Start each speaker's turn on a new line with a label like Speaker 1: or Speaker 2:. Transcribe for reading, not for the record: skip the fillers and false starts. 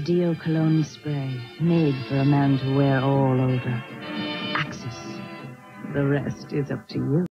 Speaker 1: Dio cologne spray, made for a man to wear all over. Axis. The rest is up to you.